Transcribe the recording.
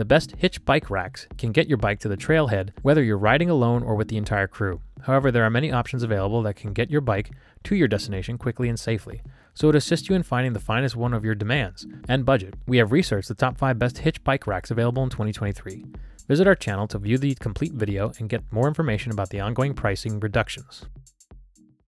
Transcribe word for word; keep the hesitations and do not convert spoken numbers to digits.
The best Hitch bike racks can get your bike to the trailhead whether you're riding alone or with the entire crew. However, there are many options available that can get your bike to your destination quickly and safely, so it assists you in finding the finest one of your demands and budget. We have researched the top five best Hitch bike racks available in twenty twenty-three. Visit our channel to view the complete video and get more information about the ongoing pricing reductions.